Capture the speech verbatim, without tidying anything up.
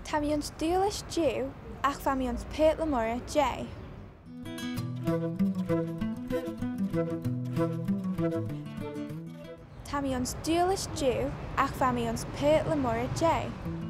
Tá ayns Doolish dú ach bha ayns Purt le Moirrey J. Tá ayns Doolish dú ach bha ayns Purt le Moirrey J.